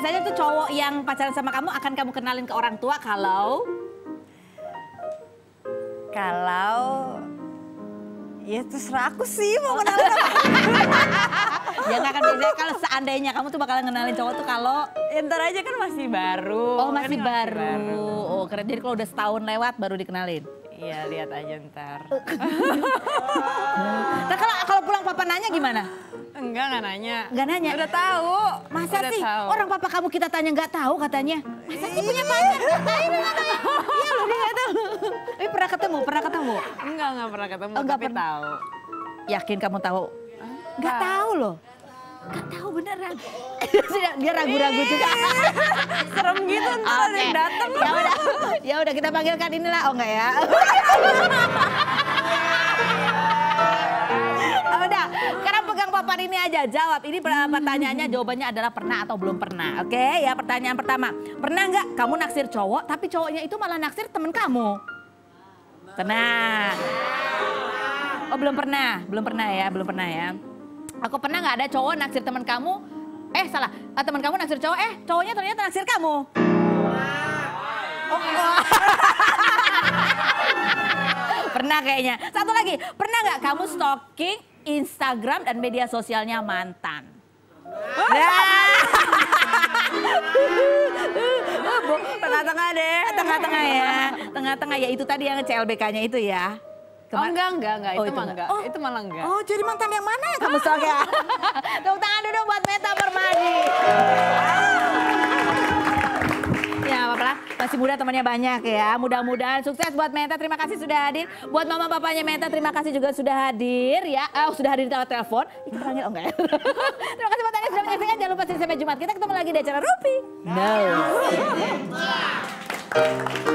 biasanya tuh cowok yang pacaran sama kamu akan kamu kenalin ke orang tua kalau ya terserah aku sih mau kenalin apa. Ya nggak akan biasanya kalau seandainya kamu tuh bakalan kenalin cowok tuh kalau Ntar aja kan masih baru. oh masih baru. Oh keren, jadi kalau udah setahun lewat baru dikenalin. Iya lihat aja ntar. Nah kalau pulang papa nanya gimana? Enggak nanya. Nggak nanya? Udah tahu. Masa Udah sih tahu. orang papa kamu kita tanya nggak tahu katanya? Masa sih punya pacar nggak tahu? Iya loh dia nggak tahu. Tapi pernah ketemu? Enggak pernah ketemu Oh, nggak tapi pernah. tahu. Yakin kamu tahu? Nggak tahu loh. Nggak tahu beneran. Dia ragu-ragu juga. Serem gitu ntar ada yang datang. Ya udah kita panggilkan inilah. Oh enggak ya. Udah, sekarang pegang papan ini aja jawab. Ini pertanyaannya jawabannya adalah pernah atau belum pernah. Oke ya, pertanyaan pertama. Pernah nggak kamu naksir cowok tapi cowoknya itu malah naksir temen kamu? Pernah. Oh belum pernah ya. Aku pernah nggak ada cowok naksir temen kamu? Salah, temen kamu naksir cowok, cowoknya ternyata naksir kamu. Oh, pernah kayaknya. Satu lagi, pernah nggak kamu stalking Instagram dan media sosialnya mantan? Tengah-tengah deh. Tengah-tengah ya itu tadi yang CLBK-nya itu ya. Enggak. Oh, Itu itu mah enggak. enggak. Itu malah enggak. Oh jadi mantan yang mana yang kamu stalk ya? Tepuk tangan dulu buat Meta Permadi. Ya apa-apa, masih muda temannya banyak ya. Mudah-mudahan sukses buat Meta, terima kasih sudah hadir. Buat mama papanya Meta, terima kasih juga sudah hadir ya. Sudah hadir di telepon. Kita panggil enggak ya? Terima kasih buat Anda sudah menyaksikan. Jangan lupa sampai Jumat. Kita ketemu lagi di acara Rupi. No.